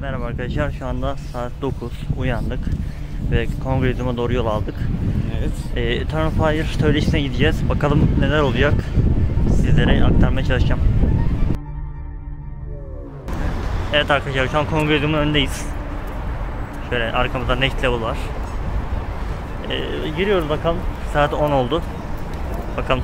Merhaba arkadaşlar, şu anda saat 9, uyandık ve Kongrezyum'a doğru yol aldık. Evet. Eternal Fire söyleşisine gideceğiz. Bakalım neler olacak, sizlere aktarmaya çalışacağım. Evet arkadaşlar, şu an Kongrezyum'un önündeyiz. Şöyle arkamızda Next Level var. Giriyoruz bakalım, saat 10 oldu. Bakalım.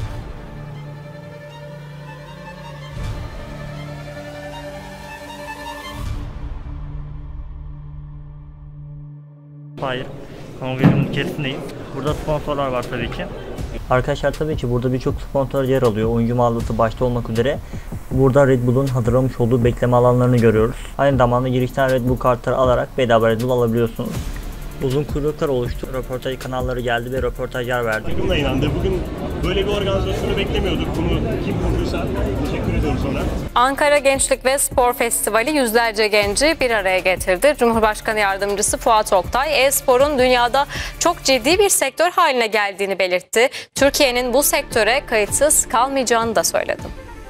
Hayır, Kongresyum'un içerisindeyiz. Burada sponsorlar var tabii ki. Arkadaşlar tabii ki burada birçok sponsor yer alıyor. Oyuncu mağazası başta olmak üzere. Burada Red Bull'un hazırlamış olduğu bekleme alanlarını görüyoruz. Aynı zamanda girişten Red Bull kartları alarak bedava Red Bull alabiliyorsunuz. Uzun kuyruklar oluştu. Röportaj kanalları geldi ve röportajlar verdi. Takımla inandı. Bugün böyle bir organizasyonu beklemiyorduk. Bunu kim kurduysa teşekkür ediyoruz ona. Ankara Gençlik ve Spor Festivali yüzlerce genci bir araya getirdi. Cumhurbaşkanı Yardımcısı Fuat Oktay, e-sporun dünyada çok ciddi bir sektör haline geldiğini belirtti. Türkiye'nin bu sektöre kayıtsız kalmayacağını da söyledi.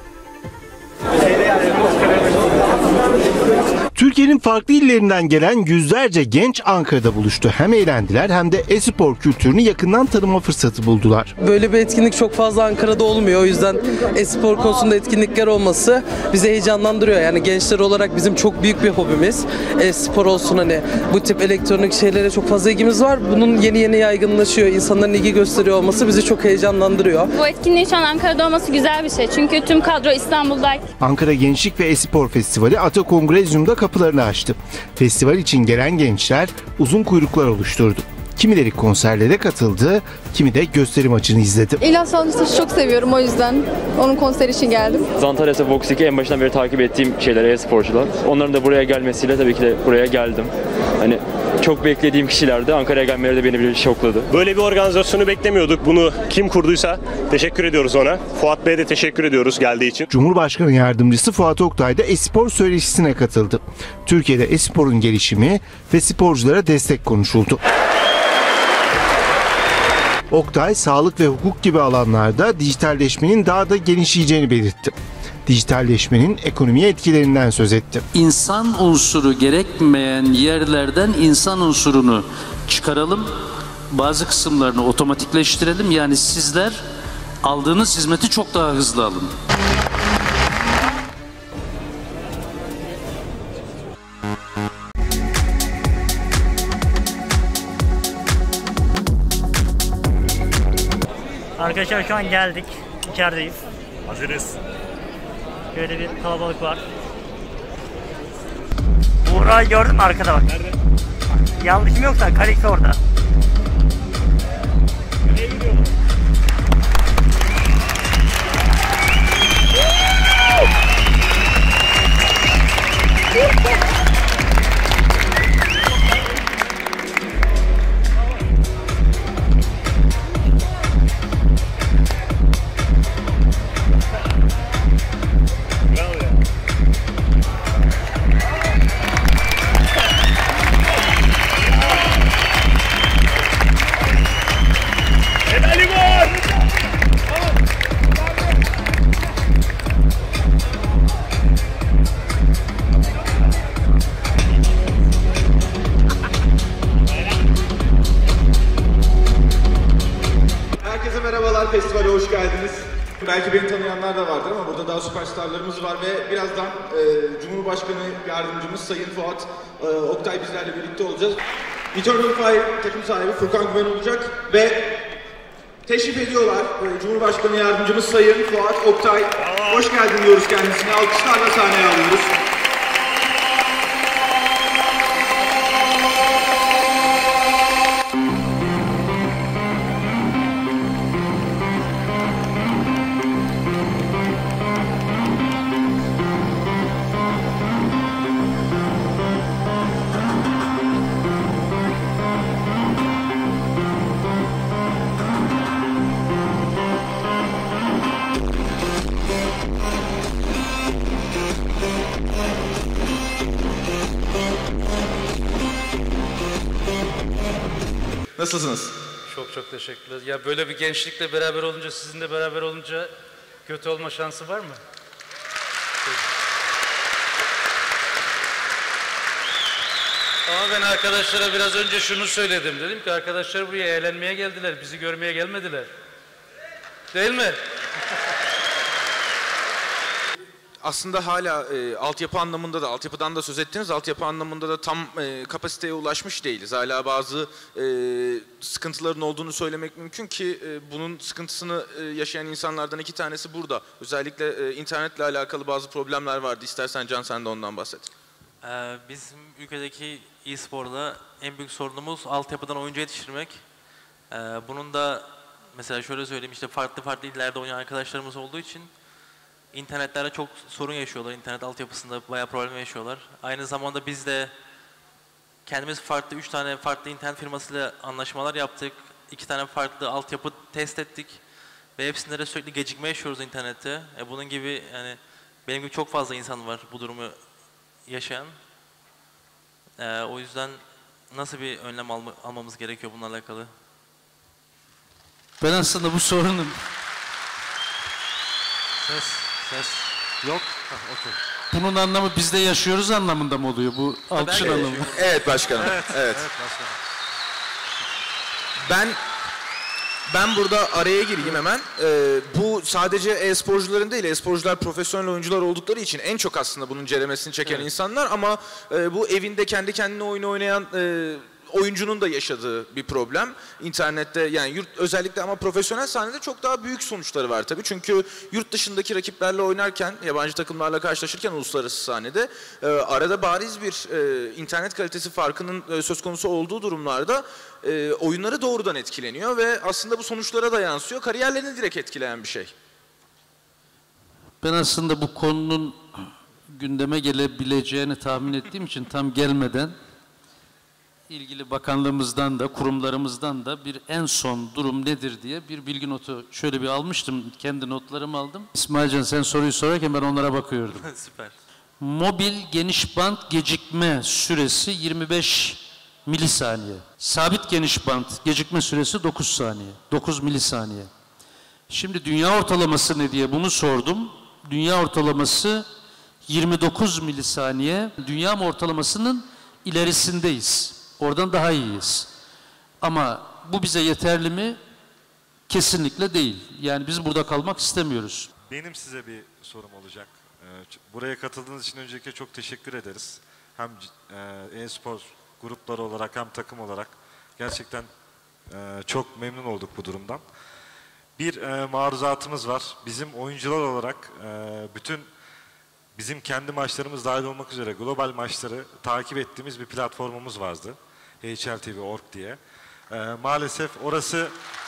Türkiye'nin farklı illerinden gelen yüzlerce genç Ankara'da buluştu. Hem eğlendiler hem de e-spor kültürünü yakından tanıma fırsatı buldular. Böyle bir etkinlik çok fazla Ankara'da olmuyor. O yüzden e-spor konusunda etkinlikler olması bizi heyecanlandırıyor. Yani gençler olarak bizim çok büyük bir hobimiz. E-spor olsun, hani bu tip elektronik şeylere çok fazla ilgimiz var. Bunun yeni yaygınlaşıyor. İnsanların ilgi gösteriyor olması bizi çok heyecanlandırıyor. Bu etkinliğin şu an Ankara'da olması güzel bir şey. Çünkü tüm kadro İstanbul'da. Ankara Gençlik ve e-spor Festivali Ata Kongrezyum'da kapılarını açtı. Festival için gelen gençler uzun kuyruklar oluşturdu. Kimileri konserlere katıldı, kimi de gösteri maçını izledi. İlyas Salmıştaş'ı çok seviyorum, o yüzden onun konseri için geldim. Zantares ve Vox 2 en başından beri takip ettiğim şeyler, e-sporcular. Onların da buraya gelmesiyle tabii ki de buraya geldim. Hani çok beklediğim kişilerdi. Ankara'ya gelmeleri de beni bir şokladı. Böyle bir organizasyonu beklemiyorduk. Bunu kim kurduysa teşekkür ediyoruz ona. Fuat Bey'e de teşekkür ediyoruz geldiği için. Cumhurbaşkanı Yardımcısı Fuat Oktay da e-spor söyleşisine katıldı. Türkiye'de e-sporun gelişimi ve sporculara destek konuşuldu. Oktay, sağlık ve hukuk gibi alanlarda dijitalleşmenin daha da genişleyeceğini belirtti. Dijitalleşmenin ekonomiye etkilerinden söz etti. İnsan unsuru gerekmeyen yerlerden insan unsurunu çıkaralım, bazı kısımlarını otomatikleştirelim. Yani sizler aldığınız hizmeti çok daha hızlı alın. Arkadaşlar şu an geldik. İçerideyiz. Hazırız. Şöyle bir kalabalık var. Buğra'yı gördün mü arkada bak. Nerede? Yanlışım yoksa Kalix orada. Nereye gidiyorsun? Festivale hoş geldiniz. Belki beni tanıyanlar da vardır ama burada daha süperstarlarımız var ve birazdan Cumhurbaşkanı Yardımcımız Sayın Fuat Oktay bizlerle birlikte olacağız. Eternal Fire takım sahibi Furkan Güven olacak ve teşrif ediyorlar. Cumhurbaşkanı Yardımcımız Sayın Fuat Oktay. Hoş geldin diyoruz kendisine. Alkışlarla sahneye alıyoruz. Nasılsınız? Çok teşekkürler. Ya böyle bir gençlikle beraber olunca, sizinle beraber olunca kötü olma şansı var mı? Ama ben arkadaşlara biraz önce şunu söyledim. Dedim ki arkadaşlar buraya eğlenmeye geldiler. Bizi görmeye gelmediler. Değil mi? Aslında hala altyapı anlamında da, altyapıdan da söz ettiniz, altyapı anlamında da tam kapasiteye ulaşmış değiliz. Hala bazı sıkıntıların olduğunu söylemek mümkün ki bunun sıkıntısını yaşayan insanlardan 2 tanesi burada. Özellikle internetle alakalı bazı problemler vardı. İstersen Can sen de ondan bahset. Bizim ülkedeki e-sporda en büyük sorunumuz altyapıdan oyuncu yetiştirmek. Bunun da mesela şöyle söyleyeyim, işte farklı illerde oynayan arkadaşlarımız olduğu için internetlerde çok sorun yaşıyorlar. İnternet altyapısında bayağı problem yaşıyorlar. Aynı zamanda biz de kendimiz 3 tane farklı internet firmasıyla anlaşmalar yaptık. 2 tane farklı altyapı test ettik. Ve hepsinde de sürekli gecikme yaşıyoruz internette. Bunun gibi yani benim gibi çok fazla insan var bu durumu yaşayan. O yüzden nasıl bir önlem almamız gerekiyor bununla alakalı? Ben aslında bu sorunun... Ses yok. Okay. Bunun anlamı bizde yaşıyoruz anlamında mı oluyor bu alkışın anlamı? Evet başkanım. Evet. Başkanım. Ben burada araya gireyim hemen. Bu sadece e-sporcuların değil, e-sporcular profesyonel oyuncular oldukları için en çok aslında bunun ceremesini çeken insanlar ama bu evinde kendi kendine oyun oynayan oyuncunun da yaşadığı bir problem. İnternette yani özellikle ama profesyonel sahnede çok daha büyük sonuçları var tabii. Çünkü yurt dışındaki rakiplerle oynarken, yabancı takımlarla karşılaşırken uluslararası sahnede arada bariz bir internet kalitesi farkının söz konusu olduğu durumlarda oyunları doğrudan etkileniyor ve aslında bu sonuçlara da yansıyor. Kariyerlerini direkt etkileyen bir şey. Ben aslında bu konunun gündeme gelebileceğini tahmin ettiğim için tam gelmeden ilgili bakanlığımızdan da kurumlarımızdan da bir en son durum nedir diye bir bilgi notu şöyle bir almıştım. Kendi notlarımı aldım. İsmailcan sen soruyu sorarken ben onlara bakıyordum. Süper. Mobil geniş band gecikme süresi 25 milisaniye. Sabit geniş band gecikme süresi 9 saniye. 9 milisaniye. Şimdi dünya ortalaması ne diye bunu sordum. Dünya ortalaması 29 milisaniye. Dünya ortalamasının ilerisindeyiz. Oradan daha iyiyiz. Ama bu bize yeterli mi? Kesinlikle değil. Yani biz burada kalmak istemiyoruz. Benim size bir sorum olacak. Buraya katıldığınız için öncelikle çok teşekkür ederiz. Hem e-spor grupları olarak hem takım olarak gerçekten çok memnun olduk bu durumdan. Bir maruzatımız var. Bizim oyuncular olarak bütün bizim kendi maçlarımız dahil olmak üzere global maçları takip ettiğimiz bir platformumuz vardı. HLTV.org diye. Maalesef orası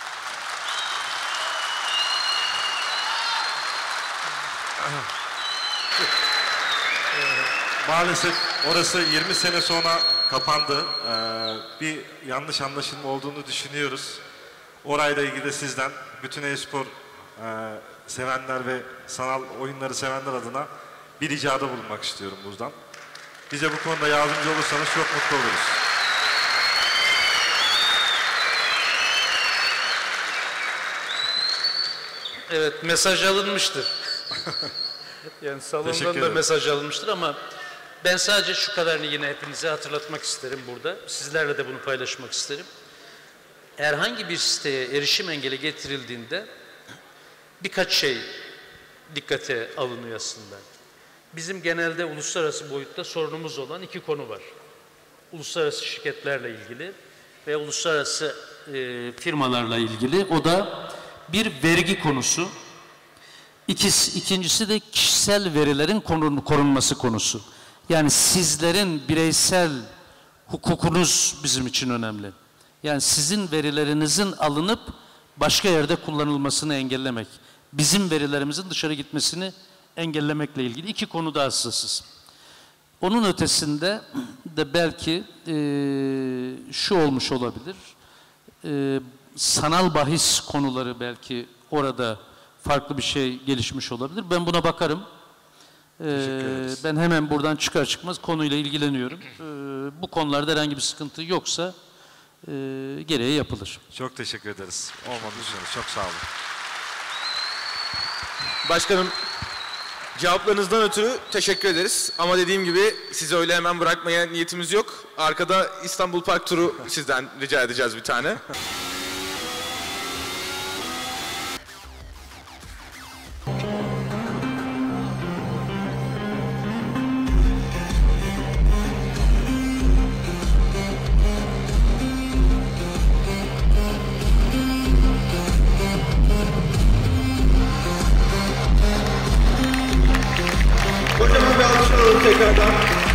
orası 20 sene sonra kapandı. Bir yanlış anlaşılma olduğunu düşünüyoruz. Orayla ilgili de sizden bütün e-spor sevenler ve sanal oyunları sevenler adına bir ricada bulunmak istiyorum buradan. Bize bu konuda yardımcı olursanız çok mutlu oluruz. Evet, mesaj alınmıştır. Yani salondan da mesaj alınmıştır ama ben sadece şu kadarını yine hepinize hatırlatmak isterim burada. Sizlerle de bunu paylaşmak isterim. Herhangi bir siteye erişim engeli getirildiğinde birkaç şey dikkate alınıyor aslında. Bizim genelde uluslararası boyutta sorunumuz olan 2 konu var. Uluslararası şirketlerle ilgili ve uluslararası firmalarla ilgili. O da bir vergi konusu. İkincisi de kişisel verilerin korunması konusu. Yani sizlerin bireysel hukukunuz bizim için önemli. Yani sizin verilerinizin alınıp başka yerde kullanılmasını engellemek. Bizim verilerimizin dışarı gitmesini engellemekle ilgili 2 konuda hassasız. Onun ötesinde de belki şu olmuş olabilir. Sanal bahis konuları belki orada farklı bir şey gelişmiş olabilir. Ben buna bakarım. Ben hemen buradan çıkar çıkmaz konuyla ilgileniyorum. Bu konularda herhangi bir sıkıntı yoksa gereği yapılır. Çok teşekkür ederiz. Olmadığınız için çok sağ olun. Başkanım Cevaplarınızdan ötürü teşekkür ederiz. Ama dediğim gibi sizi öyle hemen bırakmaya niyetimiz yok. Arkada İstanbul Park turu sizden rica edeceğiz bir tane. Kocaman bir alkış alalım tekrardan.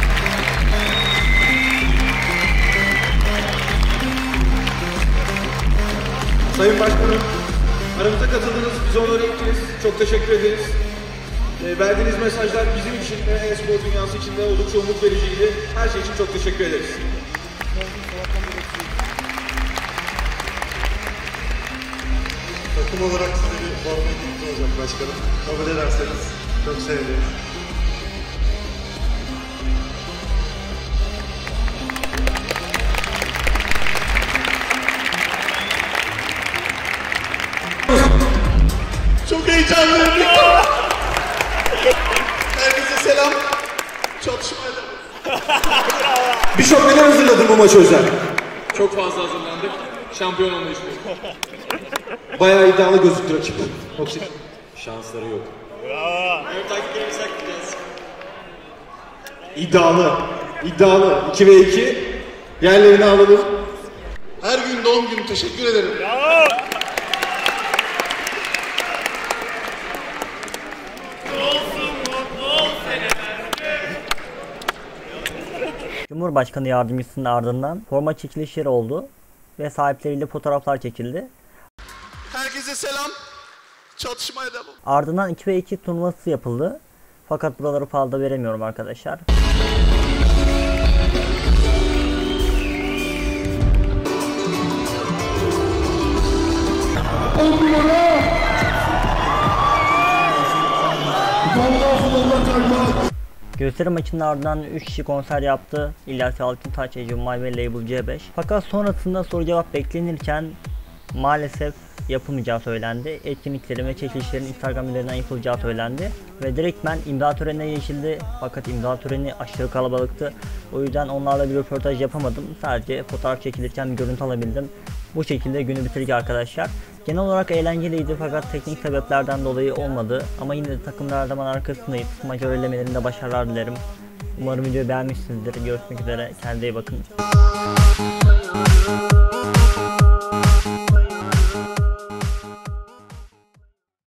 Sayın Başkanım, aramıza katıldınız, bize onları ettiniz. Çok teşekkür ederiz. Verdiğiniz mesajlar bizim için ve e-spor dünyası için de oldukça umut vericiydi. Her şey için çok teşekkür ederiz. Takım olarak size bir forma etkisi olacak başkanım. Kabul ederseniz çok sevinirim. Çok heyecanlıyım. Herkese selam. Çatışmayla. Bishop neden hazırladın bu maçı özel? Çok fazla hazırlandık. Şampiyon olmayı istiyoruz. Bayağı iddialı gözüktü rakip. Şansları yok. Evet, taktiklerimizi saklayacağız. İddialı. 2 ve 2. Yerlerini alalım. Her gün doğum günü teşekkür ederim. Cumhurbaşkanı yardımcısının ardından forma çekilişleri oldu ve sahipleriyle fotoğraflar çekildi. Herkese selam. Çatışmaya devam. Ardından 2v2 turnuvası yapıldı. Fakat buraları fazla veremiyorum arkadaşlar. Gösteri maçının ardından 3 kişi konser yaptı. İlyas Altıntaş, Ece Umay ve Label C5. Fakat sonrasında soru cevap beklenirken maalesef yapılmayacağı söylendi. Etkinliklerin ve çekilişlerin Instagram üzerinden yapılacağı söylendi. Ve direktmen imza törenine geçildi. Fakat imza töreni aşırı kalabalıktı. O yüzden onlarla bir röportaj yapamadım. Sadece fotoğraf çekilirken bir görüntü alabildim. Bu şekilde günü bitirdik arkadaşlar. Genel olarak eğlenceliydi fakat teknik sebeplerden dolayı olmadı. Ama yine de takımlar her zaman arkasındayız. Maç öğrenemelerinde başarılar dilerim. Umarım videoyu beğenmişsinizdir. Görüşmek üzere. Kendinize iyi bakın.